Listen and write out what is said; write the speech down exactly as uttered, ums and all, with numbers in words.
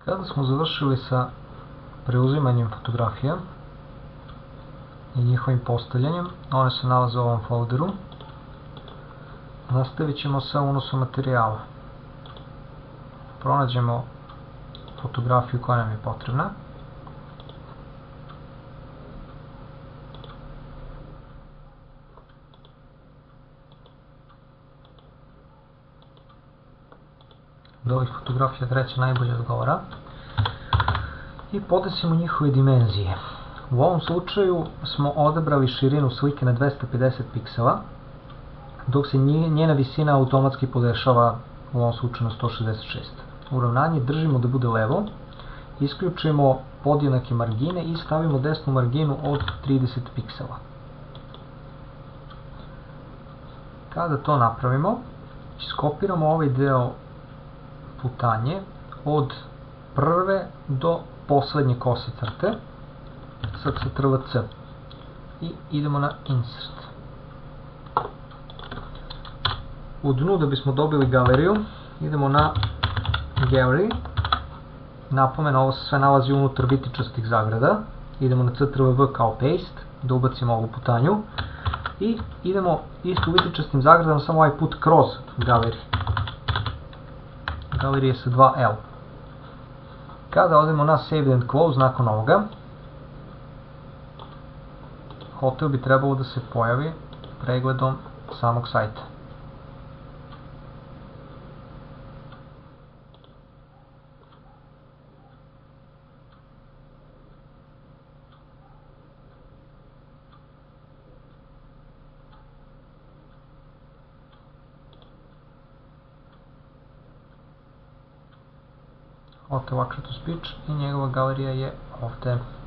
Kada smo završili sa preuzimanjem fotografija i njihovim postavljanjem, one se nalaze u ovom folderu, nastavit ćemo sa unosom materijala. Pronađemo fotografiju koja nam je potrebna. Od ovih fotografija treća najbolje odgovara. I podesimo njihove dimenzije. U ovom slučaju smo odabrali širinu slike na dvesta pedeset piksela, dok se njena visina automatski podešava u ovom slučaju na sto šezdeset šest. Uravnanje držimo da bude levo, isključimo podjednake margine i stavimo desnu marginu od trideset piksela. Kada to napravimo, iskopiramo ovaj deo putanje od prve do poslednje kose crte sa Ctrl C i idemo na Insert. U dnu, da bismo dobili galeriju, idemo na Gallery. Napomena, ovo se sve nalazi unutar vitičastih zagrada. Idemo na Ctrl V kao Paste, da ubacimo ovu putanju i idemo isto u vitičastim zagradama, samo ovaj put kroz galeriju. Galerija sa dva L. Kada odemo na Save and Close nakon ovoga, hotel bi trebalo da se pojavi pregledom samog sajta. Hotel Akšato Spič i njegova galerija je ovde.